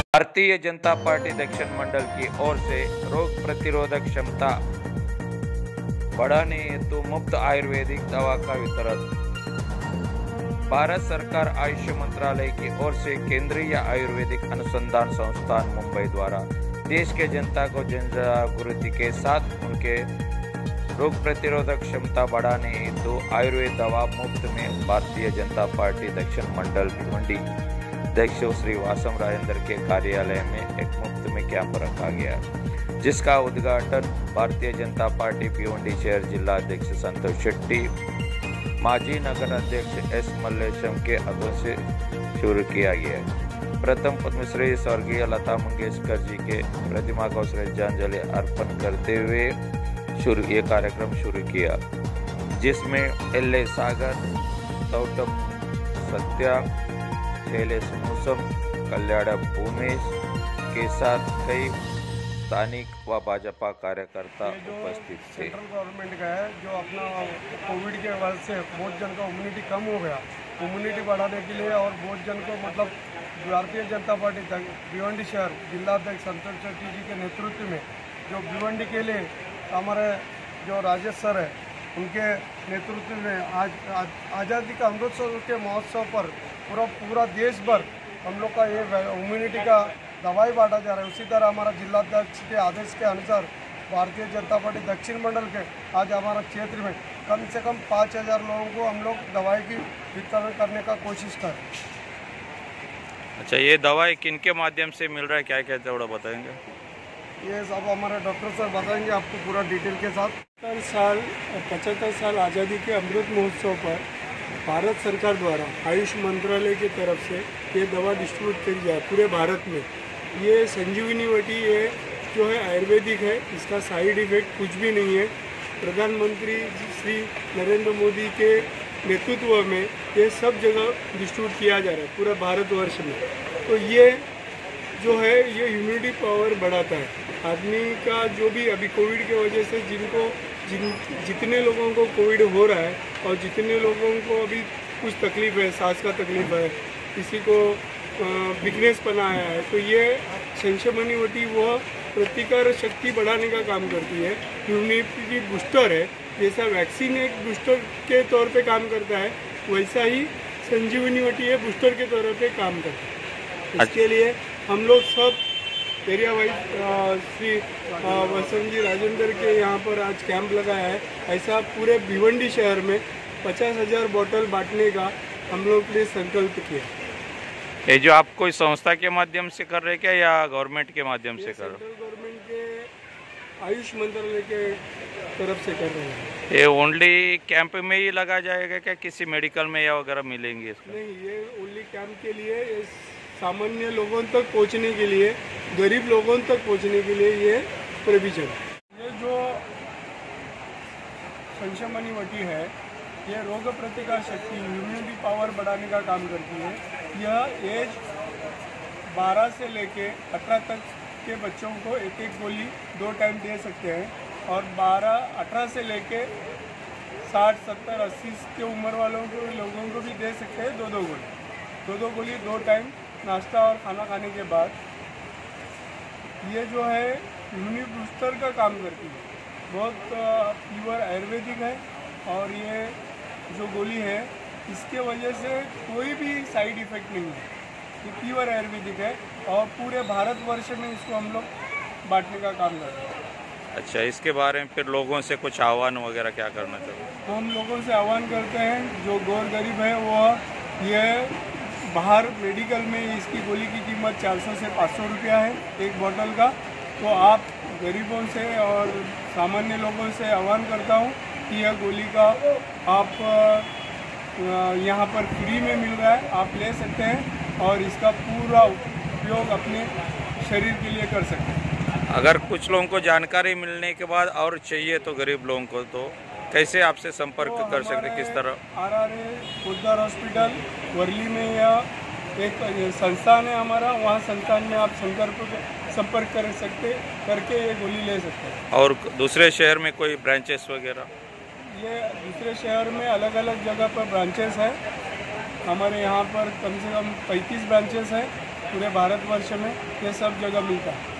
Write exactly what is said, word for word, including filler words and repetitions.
Bharatiya Janata party दक्षिण मंडल की ओर से रोग प्रतिरोधक क्षमता बढ़ाने हेतु मुफ्त आयुर्वेदिक दवा का वितरण। भारत सरकार आयुष मंत्रालय की ओर से केंद्रीय आयुर्वेदिक अनुसंधान संस्थान मुंबई द्वारा देश के जनता को जन जागृति के साथ उनके रोग प्रतिरोधक क्षमता बढ़ाने हेतु आयुर्वेद दवा मुफ्त में भारतीय जनता पार्टी दक्षिण मंडल भिवंडी अध्यक्ष श्री वासम राजेंद्र के कार्यालय में एक मुफ्त में कैंप रखा गया, जिसका उद्घाटन भारतीय जनता पार्टी भिवंडी शहर जिला अध्यक्ष संतोष शेट्टी, माजी नगर अध्यक्ष एस मल्लेशम के हाथों से शुरू किया गया। प्रथम पद्मश्री स्वर्गीय लता मंगेशकर जी के प्रतिमा को श्रद्धांजलि अर्पण करते हुए शुरू ये कार्यक्रम शुरू किया, जिसमें एल ए सागर, गौतम सत्या, शैलेश मौसम, कल्याण भूमेश के साथ कई स्थानिक व भाजपा कार्यकर्ता उपस्थित थे। सेंट्रल गवर्नमेंट का है जो अपना कोविड के वजह से बहुत जन का इम्यूनिटी कम हो गया, इम्यूनिटी बढ़ाने के लिए और बहुत जन को मतलब भारतीय जनता पार्टी भिवंडी शहर जिला अध्यक्ष संतोष शेट्टी जी के नेतृत्व में जो भिवंडी के लिए हमारे जो राजेश सर है उनके नेतृत्व में आज, आज आज़ादी का अमृतसर के महोत्सव पर पूरा पूरा देश भर हम लोग का ये इम्यूनिटी का दवाई बांटा जा रहा है। उसी तरह हमारा जिलाध्यक्ष के आदेश के अनुसार भारतीय जनता पार्टी दक्षिण मंडल के आज हमारा क्षेत्र में कम से कम पाँच हज़ार लोगों को हम लोग दवाई की वितरण करने का कोशिश कर। अच्छा, ये दवाई किन के माध्यम से मिल रहा है, क्या क्या थोड़ा बताएंगे? ये सब हमारे डॉक्टर सर बताएंगे आपको पूरा डिटेल के साथ। पचहत्तर साल पचहत्तर साल आज़ादी के अमृत महोत्सव पर भारत सरकार द्वारा आयुष मंत्रालय की तरफ से ये दवा डिस्ट्रीब्यूट करी जाए पूरे भारत में। ये संजीवनी वटी ये जो है आयुर्वेदिक है, इसका साइड इफेक्ट कुछ भी नहीं है। प्रधानमंत्री श्री नरेंद्र मोदी के नेतृत्व में ये सब जगह डिस्ट्रीब्यूट किया जा रहा है पूरा भारतवर्ष में। तो ये जो है ये इम्यूनिटी पावर बढ़ाता है आदमी का। जो भी अभी कोविड की वजह से जिनको जिन जितने लोगों को कोविड हो रहा है और जितने लोगों को अभी कुछ तकलीफ है, सांस का तकलीफ है, किसी को वीकनेस पना आया है, तो ये संशमनी वटी वह प्रतिकार शक्ति बढ़ाने का काम करती है। इम्यूनिटी बूस्टर है, जैसा वैक्सीन एक बूस्टर के तौर पे काम करता है वैसा ही संजीवनी वटी ये बूस्टर के तौर पे काम करता है। इसके लिए हम लोग सब एरिया वाइज श्री वसंत जी राजेंद्र के यहाँ पर आज कैंप लगाया है। ऐसा पूरे भिवंडी शहर में पचास हजार बोतल बांटने का हम लोग ने संकल्प किया। ये जो आप कोई संस्था के माध्यम से कर रहे क्या या गवर्नमेंट के माध्यम से कर रहे? सेंट्रल गवर्नमेंट के आयुष मंत्रालय के तरफ से कर रहे हैं। ये ओनली कैंप में ही लगा जाएगा क्या, किसी मेडिकल में या वगैरह मिलेंगे इसका? नहीं, ये ओनली कैंप के लिए, सामान्य लोगों तक पहुंचने के लिए, गरीब लोगों तक पहुंचने के लिए ये प्रोविजन। ये जो संशमनी वटी है ये रोग प्रतिकार शक्ति इम्यूनिटी पावर बढ़ाने का काम करती है। यह एज बारह से लेके अठारह तक के बच्चों को एक एक गोली दो टाइम दे सकते हैं और बारह अठारह से लेके साठ सत्तर अस्सी के उम्र वालों को लोगों को भी दे सकते हैं दो दो गोली दो दो गोली दो टाइम नाश्ता और खाना खाने के बाद। ये जो है इम्यूनिटी बूस्टर का काम करती है, बहुत प्योर आयुर्वेदिक है और ये जो गोली है इसके वजह से कोई भी साइड इफ़ेक्ट नहीं है। ये प्योर आयुर्वेदिक है और पूरे भारतवर्ष में इसको हम लोग बांटने का काम करते हैं। अच्छा, इसके बारे में फिर लोगों से कुछ आह्वान वगैरह क्या करना चाहिए? तो हम लोगों से आह्वान करते हैं जो गौर गरीब है वह ये बाहर मेडिकल में इसकी गोली की कीमत चार सौ से पाँच सौ रुपया है एक बोतल का। तो आप गरीबों से और सामान्य लोगों से आह्वान करता हूँ कि यह गोली का आप यहाँ पर फ्री में मिल रहा है, आप ले सकते हैं और इसका पूरा उपयोग अपने शरीर के लिए कर सकते हैं। अगर कुछ लोगों को जानकारी मिलने के बाद और चाहिए तो गरीब लोगों को तो कैसे आपसे संपर्क तो कर सकते, किस तरह? R R A Poddar hospital Worli में या एक संस्थान है हमारा, वहाँ संस्थान में आप संपर्क संपर्क कर सकते करके ये गोली ले सकते हैं। और दूसरे शहर में कोई ब्रांचेस वगैरह? ये दूसरे शहर में अलग अलग जगह पर ब्रांचेस है। हमारे यहाँ पर कम से कम पैंतीस ब्रांचेस हैं पूरे भारतवर्ष में ये सब जगह मिलता है।